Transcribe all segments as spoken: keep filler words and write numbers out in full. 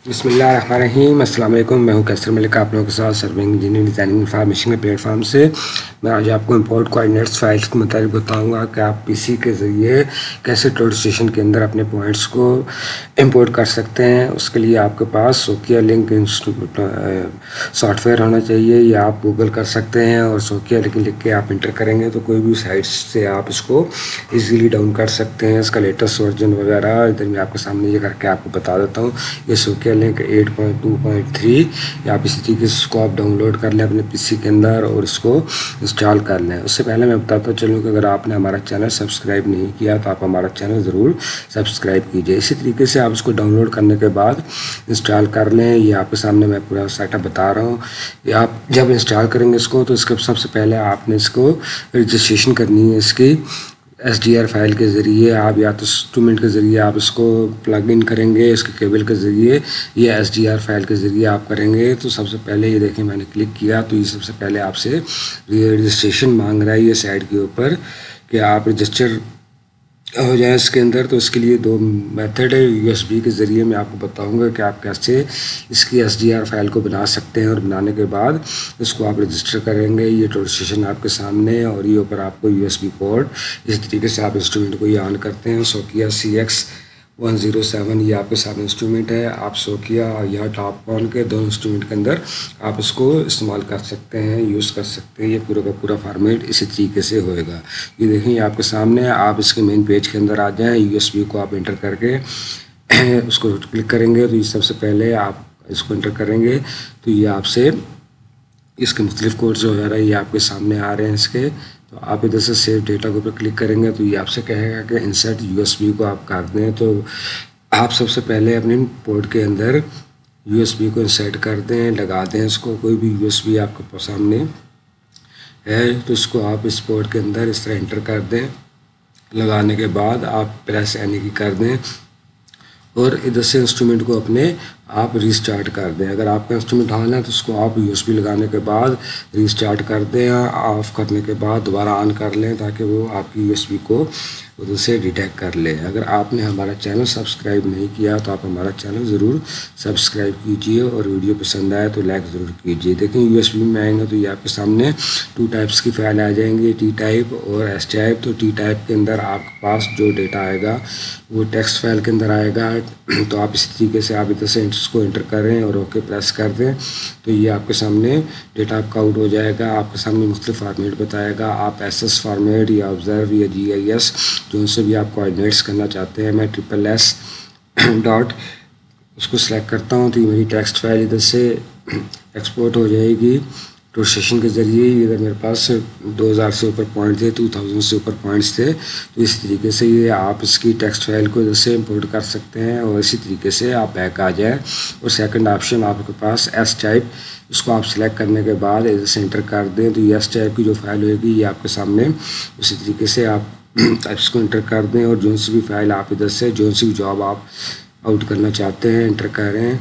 बिस्मिल्लाहिर्रहमानिर्रहीम। अस्सलाम वालेकुम। मैं हूं कैसर मलिक, आप लोगों के साथ सर्विंग इंजीनियरिंग डिज़ाइनिंग इंफॉर्मेशन के प्लेटफॉर्म से। मैं आज आपको इंपोर्ट कोऑर्डिनेट्स फाइल्स के मुताबिक बताऊंगा कि आप पीसी के ज़रिए कैसे टोटल स्टेशन के अंदर अपने पॉइंट्स को इंपोर्ट कर सकते हैं। उसके लिए आपके पास सोकिया लिंक सॉफ्टवेयर होना चाहिए, या आप गूगल कर सकते हैं और सोकिया लिंक लिख के आप इंटर करेंगे तो कोई भी साइट से आप इसको ईजीली डाउन कर सकते हैं। इसका लेटेस्ट वर्जन वगैरह इधर मैं आपके सामने ये करके आपको बता देता हूँ। ये सोकिया link eight point two point three, या आप इसी तरीके से इसको आप डाउनलोड कर लें अपने पीसी के अंदर और इसको इंस्टॉल कर लें। उससे पहले मैं बताता चलूँ कि अगर आपने हमारा चैनल सब्सक्राइब नहीं किया तो आप हमारा चैनल ज़रूर सब्सक्राइब कीजिए। इसी तरीके से आप इसको डाउनलोड करने के बाद इंस्टॉल कर लें। ये आपके सामने मैं पूरा सेटअप बता रहा हूँ। ये आप जब इंस्टॉल करेंगे इसको तो इसके सबसे पहले आपने इसको रजिस्ट्रेशन करनी है। इसकी एस डी आर फाइल के ज़रिए आप या तो इंस्ट्रूमेंट के ज़रिए आप इसको प्लग इन करेंगे, इसके केबल के ज़रिए, या एस डी आर फाइल के ज़रिए आप करेंगे। तो सबसे पहले ये देखें मैंने क्लिक किया तो ये सबसे पहले आपसे रजिस्ट्रेशन मांग रहा है ये साइड के ऊपर कि आप रजिस्टर हो जाए इसके अंदर। तो इसके लिए दो मेथड है। यूएसबी के ज़रिए मैं आपको बताऊंगा कि आप कैसे इसकी एसडीआर फाइल को बना सकते हैं, और बनाने के बाद इसको आप रजिस्टर करेंगे। ये टोटल स्टेशन आपके सामने है और ये ऊपर आपको यूएसबी पोर्ट। इस तरीके से आप इंस्ट्रूमेंट को ये ऑन करते हैं। सोकिया C X one zero seven ये आपके सामने इंस्ट्रूमेंट है। आप सोकिया या टॉप ऑन के दोनों इंस्ट्रूमेंट के अंदर आप इसको इस्तेमाल कर सकते हैं, यूज़ कर सकते हैं। ये पूरा का पूरा फॉर्मेट इसी तरीके से होएगा। ये देखें ये आपके सामने। आप इसके मेन पेज के अंदर आ जाएं। यूएसबी को आप इंटर करके उसको क्लिक करेंगे तो ये सबसे पहले आप इसको इंटर करेंगे तो ये आपसे इसके मुख्तलिफ कोड्स वगैरह ये आपके सामने आ रहे हैं इसके। तो आप इधर से सेव डेटा के ऊपर क्लिक करेंगे तो ये आपसे कहेगा कि इंसर्ट यूएसबी को आप कर दें। तो आप सबसे पहले अपने पोर्ट के अंदर यूएसबी को इंसर्ट कर दें, लगा दें इसको। कोई भी यूएसबी आपके सामने है तो इसको आप इस पोर्ट के अंदर इस तरह इंटर कर दें। लगाने के बाद आप प्रेस एनी की कर दें और इधर से इंस्ट्रूमेंट को अपने आप रीस्टार्ट कर दें। अगर आपका इंस्ट्रूमेंट ऑन है तो उसको आप यूएसबी लगाने के बाद रीस्टार्ट कर दें। ऑफ करने के बाद दोबारा ऑन कर लें ताकि वो आपकी यूएसबी को उधर से डिटेक्ट कर ले। अगर आपने हमारा चैनल सब्सक्राइब नहीं किया तो आप हमारा चैनल ज़रूर सब्सक्राइब कीजिए और वीडियो पसंद आए तो लाइक ज़रूर कीजिए। देखें यूएसबी में आएंगे तो ये आपके सामने टू टाइप्स की फ़ाइल आ जाएंगी, टी टाइप और एस टाइप। तो टी टाइप के अंदर आपके पास जो डेटा आएगा वो टेक्स्ट फाइल के अंदर आएगा। तो आप इसी तरीके से आप इधर से इसको इंटर करें और ओके प्रेस कर दें तो ये आपके सामने डेटा आपका आउट हो जाएगा। आपके सामने मुख्तलिफ फार्मेट बताएगा। आप एस एस फार्मेट या ऑब्जर्व या जी आई एस जो से भी आप कोऑर्डिनेट्स करना चाहते हैं। मैं ट्रिपल एस डॉट उसको सेलेक्ट करता हूँ तो ये मेरी टेक्स्ट फाइल इधर से एक्सपोर्ट हो जाएगी टोटल स्टेशन के ज़रिए। इधर मेरे पास दो हज़ार से ऊपर पॉइंट थे, दो हज़ार से ऊपर पॉइंट्स थे। तो इस तरीके से ये आप इसकी टेक्स्ट फाइल को इधर से इंपोर्ट कर सकते हैं और इसी तरीके से आप बैक आ जाए। और सेकंड ऑप्शन आपके पास एस टाइप, इसको आप सेलेक्ट करने के बाद इधर से इंटर कर दें तो ये एस टाइप की जो फाइल होगी ये आपके सामने उसी तरीके से आप इसको इंटर कर दें। और जो सी भी फाइल आप इधर से जो सी भी जॉब आप आउट करना चाहते हैं इंटर करें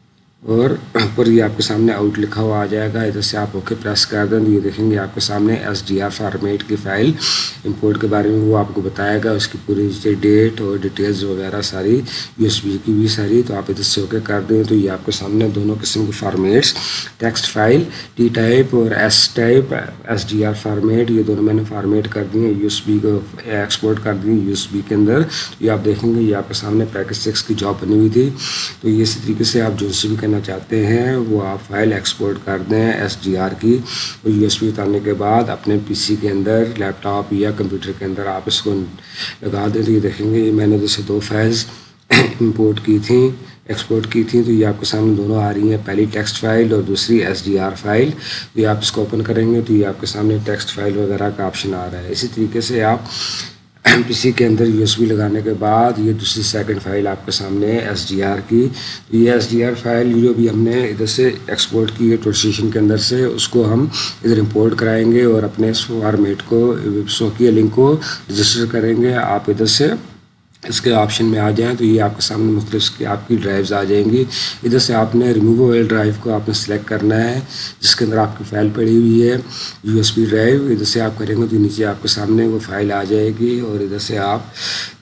और ऊपर ये आपके सामने आउट लिखा हुआ आ जाएगा। इधर से आप ओके प्रेस कर दें तो ये देखेंगे आपके सामने एस डी आर फॉर्मेट की फ़ाइल इंपोर्ट के बारे में वो आपको बताएगा, उसकी पूरी डेट और डिटेल्स वगैरह सारी यूएसबी की भी सारी। तो आप इधर से ओके कर दें तो ये आपके सामने दोनों किस्म के formats text file T type और S type S D R format ये दोनों मैंने फार्मेट कर दिए, यूएसबी को एक्सपोर्ट कर दिए यूएसबी के अंदर। तो ये आप देखेंगे ये आपके सामने पैकेज सिक्स की जॉब बनी हुई थी। तो ये इसी तरीके से आप जो सी भी करना चाहते हैं वो आप फाइल एक्सपोर्ट कर दें एस डी आर की। और यूएसबी उतारने के बाद अपने पीसी के अंदर लैपटॉप या कंप्यूटर के अंदर आप इसको लगा दें। तो ये देखेंगे ये मैंने जैसे दो फाइल्स इंपोर्ट की थी एक्सपोर्ट की थी तो ये आपके सामने दोनों आ रही हैं, पहली टेक्स्ट फाइल और दूसरी एस डी आर फाइल। तो ये आप इसको ओपन करेंगे तो ये आपके सामने टेक्स्ट फाइल वगैरह का ऑप्शन आ रहा है। इसी तरीके से आप पीसी के अंदर यूएसबी लगाने के बाद ये दूसरी सेकंड फाइल आपके सामने है एस डी आर की। तो ये एस डी आर फाइल जो भी हमने इधर से एक्सपोर्ट की है टोटल स्टेशन के अंदर से उसको हम इधर इंपोर्ट कराएंगे और अपने फॉर्मेट को सोकिया लिंक को रजिस्टर करेंगे। आप इधर से इसके ऑप्शन में आ जाएं तो ये आपके सामने मुख्तलिफ की आपकी ड्राइव्स आ जाएंगी। इधर से आपने रिमूवेबल ड्राइव को आपने सेलेक्ट करना है जिसके अंदर आपकी फ़ाइल पड़ी हुई है यूएसबी ड्राइव। इधर से आप करेंगे तो नीचे आपके सामने वो फाइल आ जाएगी और इधर से आप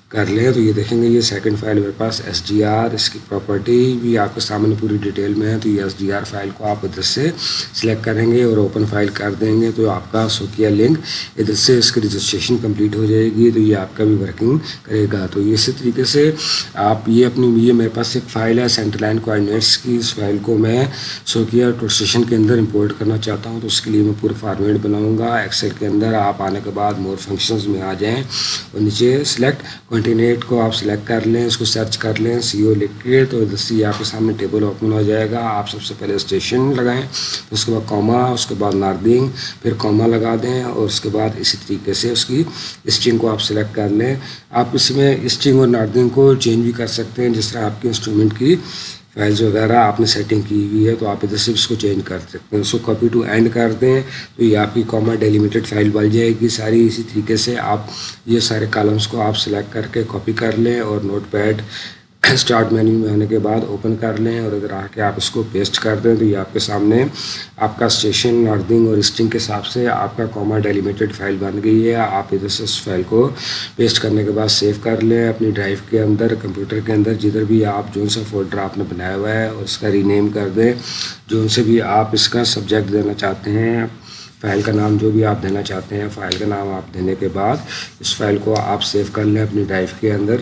कर लें तो ये देखेंगे ये सेकंड फाइल मेरे पास एस डी आर, इसकी प्रॉपर्टी भी आपके सामने पूरी डिटेल में है। तो ये एस डी आर फाइल को आप इधर से सिलेक्ट करेंगे और ओपन फाइल कर देंगे तो आपका सोकिया लिंक इधर से इसकी रजिस्ट्रेशन कंप्लीट हो जाएगी, तो ये आपका भी वर्किंग करेगा। तो इसी तरीके से आप ये अपनी ये मेरे पास एक फ़ाइल है सेंटर लाइन कोऑर्डिनेट्स की, इस फाइल को मैं सोकिया टूल स्टेशन के अंदर इंपोर्ट करना चाहता हूँ। तो उसके लिए मैं पूरा फॉर्मेट बनाऊँगा। एक्सेल के अंदर आप आने के बाद मोर फंक्शंस में आ जाएँ और नीचे सेलेक्ट कॉन्टिनेट को आप सिलेक्ट कर लें, इसको सर्च कर लें सी ओ लिख के, तो इधर से आपके सामने टेबल ओपन हो जाएगा। आप सबसे पहले स्टेशन लगाएं, तो उसके बाद कॉमा, उसके बाद नार्दिंग, फिर कॉमा लगा दें और उसके बाद इसी तरीके से उसकी स्ट्रिंग को आप सिलेक्ट कर लें। आप इसमें स्ट्रिंग और नार्दिंग को चेंज भी कर सकते हैं, जिस तरह आपके इंस्ट्रूमेंट की फाइल्स वगैरह आपने सेटिंग की हुई है तो आप इधर से इसको चेंज कर सकते हैं। उसको कॉपी टू एंड कर दें तो ये आपकी कॉमा डेलिमिटेड फाइल बन जाएगी सारी। इसी तरीके से आप ये सारे कॉलम्स को आप सिलेक्ट करके कॉपी कर लें और नोटपैड स्टार्ट मेन्यू में आने के बाद ओपन कर लें और इधर आके आप इसको पेस्ट कर दें तो ये आपके सामने आपका स्टेशन नार्दिंग और स्ट्रिंग के हिसाब से आपका कॉमा डेलिमिटेड फाइल बन गई है। आप इधर से इस फाइल को पेस्ट करने के बाद सेव कर लें अपनी ड्राइव के अंदर, कंप्यूटर के अंदर, जिधर भी आप जो सा फोल्डर आपने बनाया हुआ है, और इसका रीनेम कर दें जो से भी आप इसका सब्जेक्ट देना चाहते हैं, फ़ाइल का नाम जो भी आप देना चाहते हैं, फ़ाइल का नाम आप देने के बाद इस फाइल को आप सेव कर लें अपनी ड्राइव के अंदर।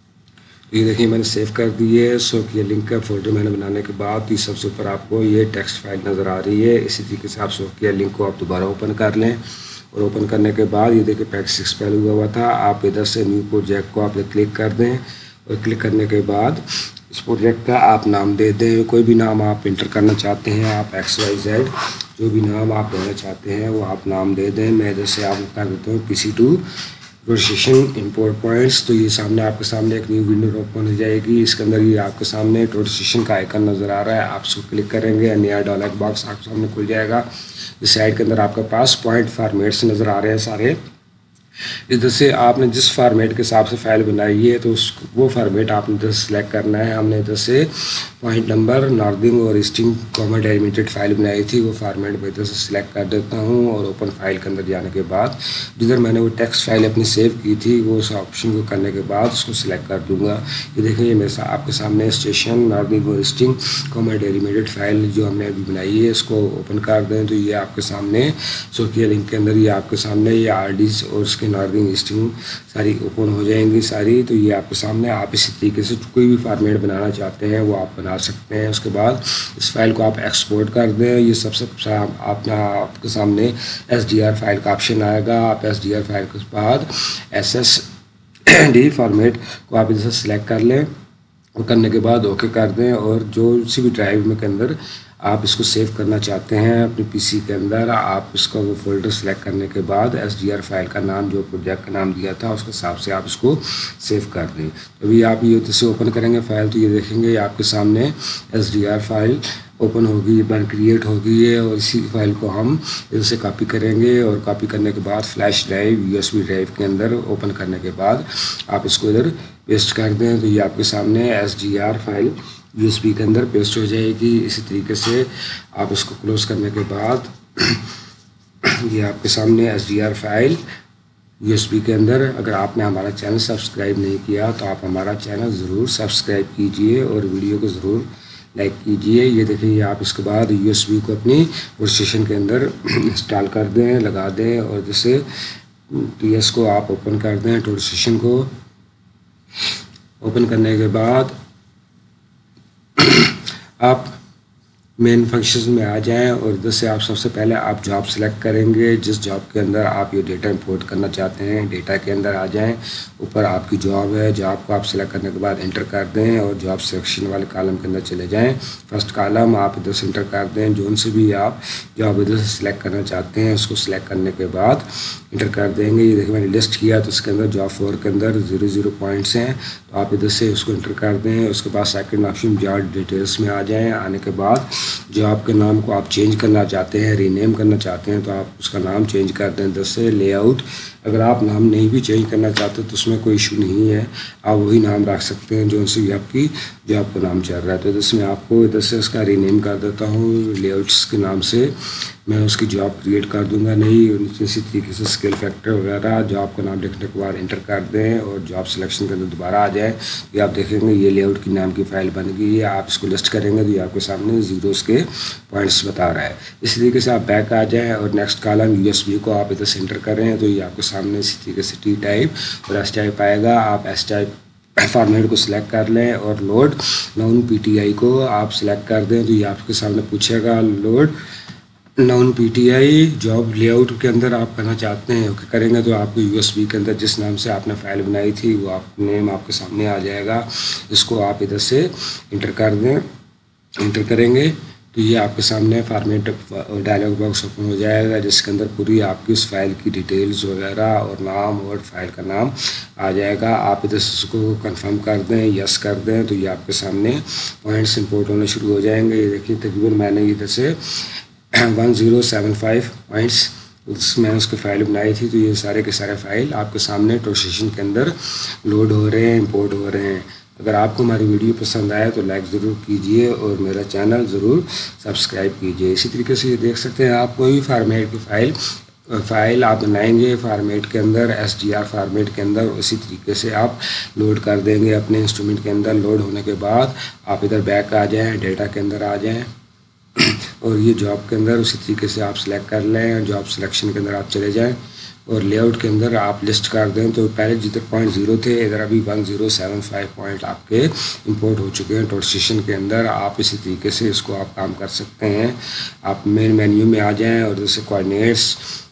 ये देखिए मैंने सेव कर दी है। सोकिया लिंक का फोल्डर मैंने बनाने के बाद इस सबसे ऊपर आपको ये टेक्स्ट फाइल नज़र आ रही है। इसी तरीके से आप सोकिया लिंक को आप दोबारा ओपन कर लें और ओपन करने के बाद ये देखिए पैक सिक्स पहले हुआ हुआ था, आप इधर से न्यू प्रोजेक्ट को आप क्लिक कर दें और क्लिक करने के बाद इस प्रोजेक्ट का आप नाम दे दें। कोई भी नाम आप इंटर करना चाहते हैं, आप एक्स वाई जेड जो भी नाम आप देना चाहते हैं वो आप नाम दे दें। मैं इधर से आप कर देता हूँ P C two rotation import points. तो ये सामने आपके सामने एक न्यू विंडो ओपन हो जाएगी। इसके अंदर ये आपके सामने रोटेशन का आइकन नज़र आ रहा है, आप उसको क्लिक करेंगे, नया डायलॉग बॉक्स आपके सामने खुल जाएगा। इस साइड के अंदर आपके पास पॉइंट फॉर्मेट्स नज़र आ रहे हैं सारे। इधर से आपने जिस फार्मेट के हिसाब से फ़ाइल बनाई है तो उस वो फार्मेट आपने इधर सेलेक्ट करना है। हमने इधर से पॉइंट नंबर नार्दिंग और स्ट्रिंग कॉमा डेलिमिटेड फाइल बनाई थी, वो फार्मेट मैं इधर से सिलेक्ट कर देता हूँ और ओपन फाइल के अंदर जाने के बाद जिधर मैंने वो टेक्स्ट फाइल अपनी सेव की थी वो उस ऑप्शन को करने के बाद उसको सिलेक्ट कर दूँगा। ये देखिए मेरे साथ आपके सामने स्टेशन नार्दिंग और स्ट्रिंग कॉमा डेलिमिटेड फाइल जो हमने अभी बनाई है इसको ओपन कर दें तो ये आपके सामने सोकिया लिंक के अंदर ये आपके सामने ये आर डीज और उसके नार्दिंग स्ट्रिंग सारी ओपन हो जाएंगी सारी। तो ये आपके सामने आप इसी तरीके से कोई भी फार्मेट बनाना चाहते हैं वो आप बना सकते हैं। उसके बाद इस फाइल को आप एक्सपोर्ट कर दें। ये सबसे आपने आपके सामने एस डी आर फाइल का ऑप्शन आएगा। आप एस डी आर फाइल के बाद एस एस डी फॉर्मेट को आप इधर से सिलेक्ट कर लें और करने के बाद ओके कर दें और जो सी भी ड्राइव में के अंदर आप इसको सेव करना चाहते हैं अपने पीसी के अंदर, आप इसका वो फोल्डर सेलेक्ट करने के बाद एसडीआर फाइल का नाम जो प्रोजेक्ट का नाम दिया था उसके हिसाब से आप इसको सेव कर दें। तो अभी आप ये जैसे ओपन करेंगे फाइल तो ये देखेंगे आपके सामने एसडीआर फाइल ओपन होगी, बन क्रिएट होगी है और इसी फाइल को हम इसे कॉपी करेंगे और कॉपी करने के बाद फ्लैश ड्राइव यूएसबी ड्राइव के अंदर ओपन करने के बाद आप इसको इधर पेस्ट कर दें तो ये आपके सामने एसडीआर फाइल यूएसबी के अंदर पेस्ट हो जाएगी। इसी तरीके से आप इसको क्लोज करने के बाद ये आपके सामने एसडीआर फाइल यूएसबी के अंदर। अगर आपने हमारा चैनल सब्सक्राइब नहीं किया तो आप हमारा चैनल ज़रूर सब्सक्राइब कीजिए और वीडियो को ज़रूर लाइक कीजिए। ये देखिए आप इसके बाद यूएसबी को अपनी वर्कस्टेशन के अंदर इंस्टॉल कर दें, लगा दें और जैसे टीएस को आप ओपन कर दें। वर्कस्टेशन को ओपन करने के बाद आप मेन फंक्शंस में आ जाएं और इधर से आप सबसे पहले आप जॉब सेलेक्ट करेंगे, जिस जॉब के अंदर आप ये डेटा इंपोर्ट करना चाहते हैं डेटा के अंदर आ जाएं। ऊपर आपकी जॉब है, जॉब को आप सेलेक्ट करने के बाद एंटर कर दें और जॉब सिलेक्शन वाले कॉलम के अंदर चले जाएं। फर्स्ट कॉलम आप इधर से एंटर कर दें, जोन से भी आप जॉब इधर से सिलेक्ट करना चाहते हैं उसको सिलेक्ट करने के बाद इंटर कर देंगे। ये देखिए मैंने लिस्ट किया तो इसके अंदर जॉब फोर के अंदर ज़ीरो ज़ीरो पॉइंट्स हैं तो आप इधर से उसको इंटर कर दें। उसके बाद सेकंड ऑप्शन जॉब डिटेल्स में आ जाएं। आने के बाद जो आपके नाम को आप चेंज करना चाहते हैं, रीनेम करना चाहते हैं तो आप उसका नाम चेंज कर दें इधर से लेआउट अगर आप नाम नहीं भी चेंज करना चाहते तो उसमें कोई इशू नहीं है, आप वही नाम रख सकते हैं जो उनसे भी आपकी जो आपका नाम चल रहा है। तो इसमें आपको इधर से उसका रीनेम कर देता हूँ, लेआउट्स के नाम से मैं उसकी जॉब क्रिएट कर दूंगा नहीं। और इसी तरीके से स्केल फैक्टर वगैरह जो आपका नाम लिखने के बाद इंटर कर दें और जॉब सिलेक्शन के अंदर दोबारा आ जाए, ये आप देखेंगे ये लेआउट की नाम की फ़ाइल बन गई है। आप इसको लिस्ट करेंगे तो ये आपके सामने जीरोस के पॉइंट्स बता रहा है। इसी तरीके से आप बैक आ जाएँ और next column U S B को आप इधर से इंटर करें तो ये आपके सामने इसी तरीके से टी टाइप और एस टाइप आएगा। आप एस टाइप फॉर्मेट को सिलेक्ट कर लें और load known P T I को आप सिलेक्ट कर दें तो ये आपके सामने पूछेगा load known P T I job layout के अंदर आप करना चाहते हैं। ओके करेंगे तो आपको यू एस बी के अंदर जिस नाम से आपने फ़ाइल बनाई थी वो आप नेम आपके सामने आ जाएगा। इसको आप इधर से इंटर कर दें, इंटर करेंगे तो ये आपके सामने फॉर्मेट डायलॉग बॉक्स ओपन हो जाएगा जिसके अंदर पूरी आपकी उस फाइल की डिटेल्स वगैरह और नाम और फाइल का नाम आ जाएगा। आप इधर से उसको कंफर्म कर दें, यस कर दें तो ये आपके सामने पॉइंट्स इंपोर्ट होने शुरू हो जाएंगे। ये देखिए तकरीबन मैंने इधर से one zero seven five points मैंने उसकी फ़ाइल बनाई थी, तो ये सारे के सारे फाइल आपके सामने ट्रांसलेशन के अंदर लोड हो रहे हैं, इंपोर्ट हो रहे हैं। अगर आपको हमारी वीडियो पसंद आए तो लाइक ज़रूर कीजिए और मेरा चैनल ज़रूर सब्सक्राइब कीजिए। इसी तरीके से ये देख सकते हैं आप कोई भी फार्मेट की फ़ाइल फ़ाइल आप बनाएंगे फार्मेट के अंदर, एस डी आर फार्मेट के अंदर, उसी तरीके से आप लोड कर देंगे अपने इंस्ट्रूमेंट के अंदर। लोड होने के बाद आप इधर बैक आ जाएँ, डेटा के अंदर आ जाएँ और ये जॉब के अंदर उसी तरीके से आप सिलेक्ट कर लें। जॉब सिलेक्शन के अंदर आप चले जाएं और लेआउट के अंदर आप लिस्ट कर दें तो पहले जिधर पॉइंट ज़ीरो थे इधर अभी one zero seven five point आपके इंपोर्ट हो चुके हैं ट्रांसलेशन के अंदर। आप इसी तरीके से इसको आप काम कर सकते हैं। आप मेन मेन्यू में आ जाएं और जैसे कोऑर्डिनेट्स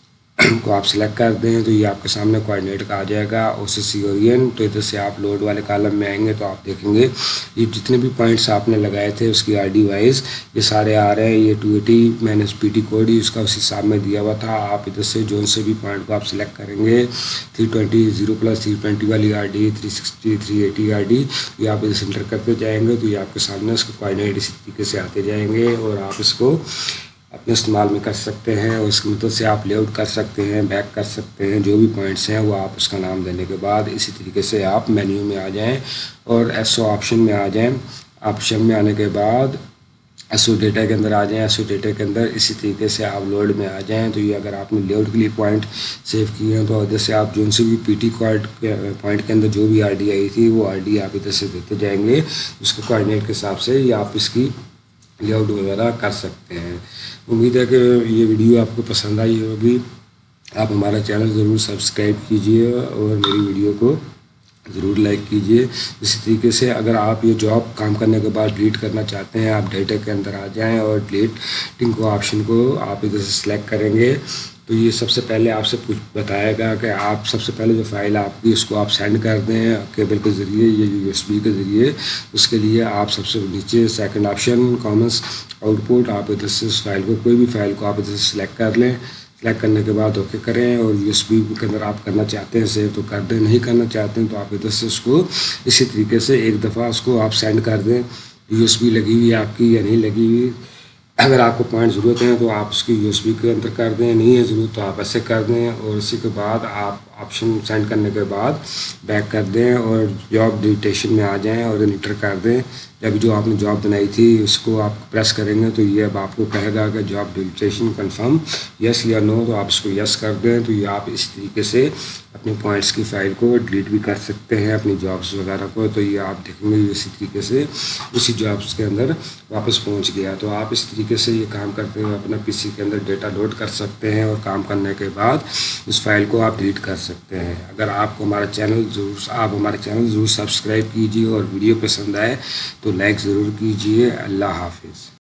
को आप सिलेक्ट कर दें तो ये आपके सामने कोऑर्डिनेट का आ जाएगा। ओसीसी ओरियन तो इधर से आप लोड वाले कॉलम में आएंगे तो आप देखेंगे ये जितने भी पॉइंट्स आपने लगाए थे उसकी आईडी वाइज ये सारे आ रहे हैं। ये टू एटी मैंने पी टी कोड ही उसका उस हिसाब में दिया हुआ था। आप इधर से जो से भी पॉइंट को आप सिलेक्ट करेंगे three twenty zero plus three twenty वाली R D, three sixty three eighty R D, ये आप इधर से इंटर करते जाएंगे तो ये आपके सामने उसके कोऑर्डिनेट इसी तरीके से आते जाएंगे और आप इसको अपने इस्तेमाल में कर सकते हैं और इसकी मदद से आप लेआउट कर सकते हैं, बैक कर सकते हैं। जो भी पॉइंट्स हैं वो आप उसका नाम देने के बाद इसी तरीके से आप मेन्यू में आ जाएं और एसओ ऑप्शन में आ जाएं। ऑप्शन में आने के बाद एसओ डेटा के अंदर आ जाएं। एसओ डेटा के अंदर इसी तरीके से आप लोड में आ जाएं तो ये अगर आपने लेआउट के लिए पॉइंट सेव किए हैं तो इधर से आप जो से भी पीटी कार्ड पॉइंट के अंदर जो भी आरडी आई थी वो आरडी आप इधर से देते जाएंगे। उसके कोऑर्डिनेट के हिसाब से ये आप इसकी लेआउट वगैरह कर सकते हैं। उम्मीद है कि ये वीडियो आपको पसंद आई होगी। आप हमारा चैनल ज़रूर सब्सक्राइब कीजिए और मेरी वीडियो को ज़रूर लाइक कीजिए। इसी तरीके से अगर आप ये जॉब काम करने के बाद डिलीट करना चाहते हैं आप डेटा के अंदर आ जाएं और डिलीटिंग को ऑप्शन को आप इधर से सिलेक्ट करेंगे तो ये सबसे पहले आपसे कुछ बताएगा कि आप सबसे पहले जो फाइल आपकी उसको आप सेंड कर दें केबल के ज़रिए या यूएसबी के ज़रिए। उसके लिए आप सबसे नीचे सेकंड ऑप्शन कॉमन्स आउटपुट आप इधर से उस फाइल को कोई भी फाइल को आप इधर से सिलेक्ट कर लें। सेलेक्ट करने के बाद ओके करें और यूएसबी के अंदर आप करना चाहते हैं सेव तो कर दें, नहीं करना चाहते हैं तो आप इधर से उसको इसी तरीके से एक दफ़ा उसको आप सेंड कर दें। यूएसबी लगी हुई है आपकी या नहीं लगी हुई, अगर आपको पॉइंट ज़रूरत है तो आप उसकी यूएसबी के अंदर कर दें, नहीं है ज़रूरत तो आप ऐसे कर दें और इसी के बाद आप ऑप्शन सेंड करने के बाद बैक कर दें और जॉब डिटेशन में आ जाएं और इंटर कर दें। जब जो आपने जॉब बनाई थी उसको आप प्रेस करेंगे तो ये अब आपको कहेगा कि जॉब डिटेशन कंफर्म यस या नो, तो आप इसको यस कर दें तो ये आप इस तरीके से अपने पॉइंट्स की फ़ाइल को डिलीट भी कर सकते हैं अपनी जॉब्स वगैरह को। तो ये आप देखेंगे इसी तरीके से उसी जॉब्स के अंदर वापस पहुंच गया। तो आप इस तरीके से ये काम करते हुए अपना पीसी के अंदर डेटा लोड कर सकते हैं और काम करने के बाद उस फाइल को आप डिलीट कर सकते हैं। अगर आपको हमारा चैनल जरूर आप हमारे चैनल ज़रूर सब्सक्राइब कीजिए और वीडियो पसंद आए तो लाइक ज़रूर कीजिए। अल्लाह हाफिज़।